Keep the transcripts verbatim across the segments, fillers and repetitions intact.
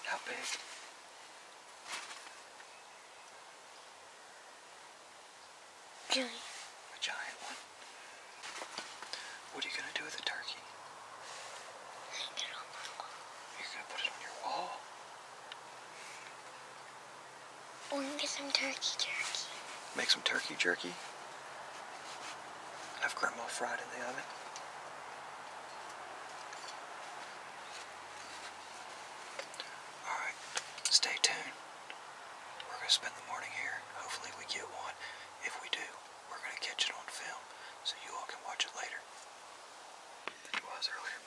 How big? Giant. A giant one. What are you gonna do with the turkey? Hang it on my wall. You're gonna put it on your wall? We're gonna get some turkey jerky. Make some turkey jerky? Have grandma fried in the oven? Alright, stay tuned. We're gonna spend the morning here. Hopefully we get one. If we do, we're gonna catch it on film so you all can watch it later. Than it was earlier.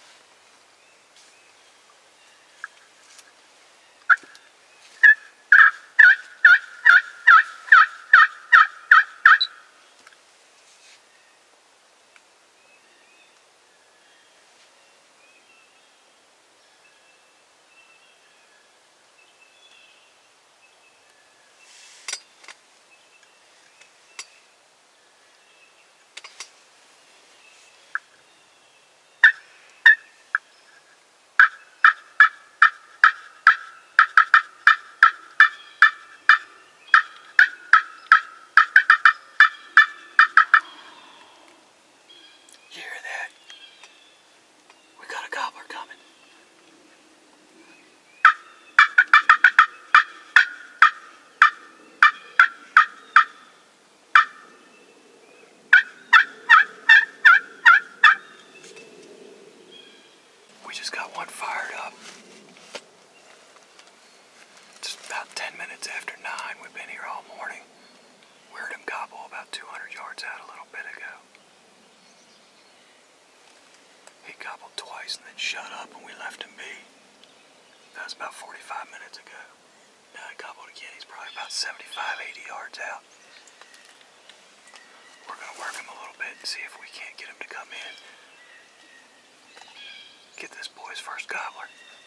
You hear that? We got a gobbler coming. We just got one fired up. It's about ten minutes after nine. We've been here all morning. We heard him gobble about two hundred yards out a little bit ago. He gobbled twice and then shut up and we left him be. That was about forty-five minutes ago. Now he gobbled again. He's probably about seventy-five, eighty yards out. We're going to work him a little bit and see if we can't get him to come in. Get this boy's first gobbler.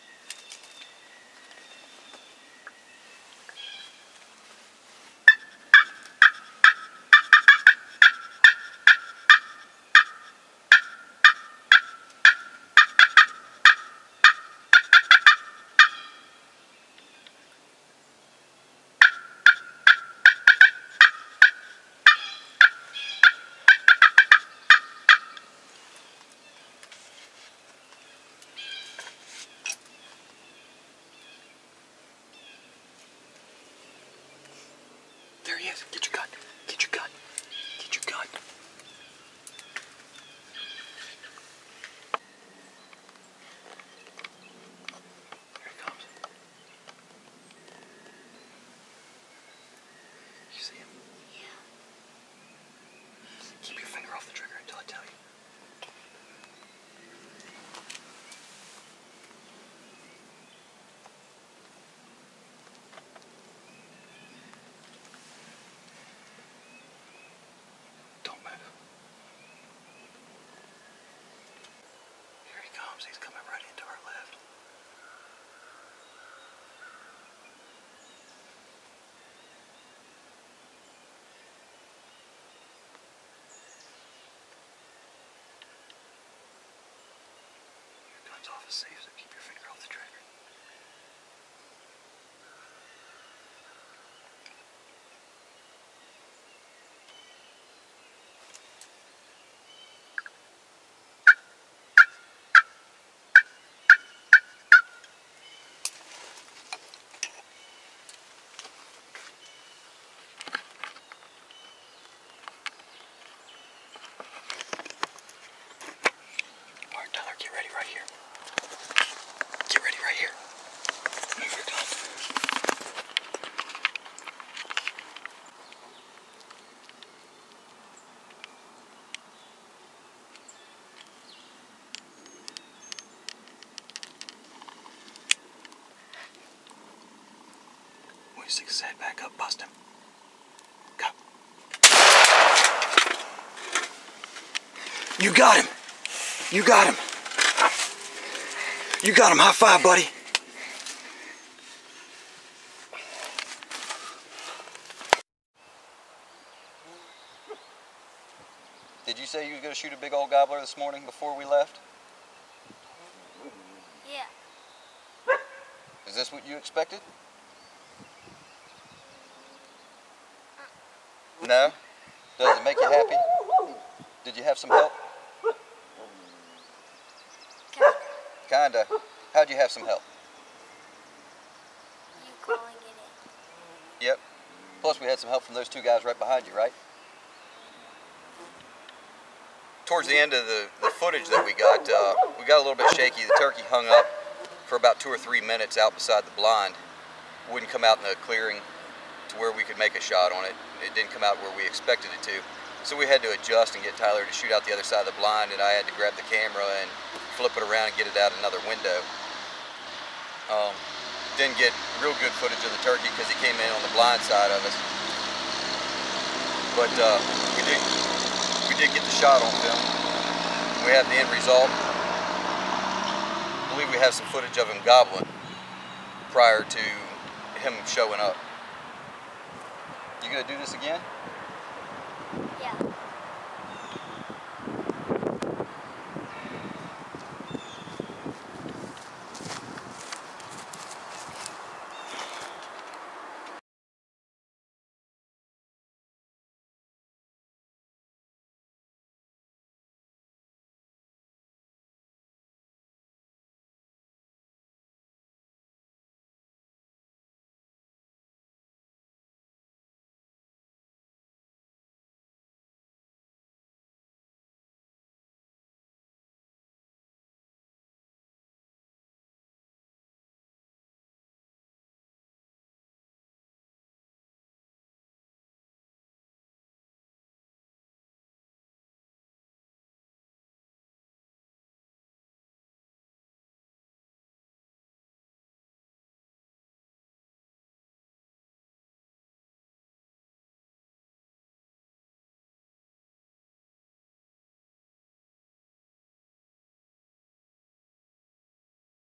There he is. Get your gun. Get your gun. Get your gun. Here he comes. You see him? Yeah. Keep your finger off the trigger until I tell you. He's coming right into our left. Your gun's off is safe, so keep your finger off the trigger. Get ready right here. Get ready right here. Move your gun. When he sticks his head back up, bust him. Go. You got him. You got him. You got him. High five, buddy. Did you say you were going to shoot a big old gobbler this morning before we left? Yeah. Is this this what you expected? No? Does it make you happy? Did you have some help? Kinda. Kinda. How'd you have some help? You calling it in. Yep. Plus we had some help from those two guys right behind you, right? Towards the end of the, the footage that we got, uh, we got a little bit shaky. The turkey hung up for about two or three minutes out beside the blind. Wouldn't come out in the clearing to where we could make a shot on it. It didn't come out where we expected it to. So we had to adjust and get Tyler to shoot out the other side of the blind, and I had to grab the camera and flip it around and get it out another window. Um, didn't get real good footage of the turkey because he came in on the blind side of us. But uh, we did we did get the shot on film. We have the end result. I believe we have some footage of him gobbling prior to him showing up. You gonna do this again?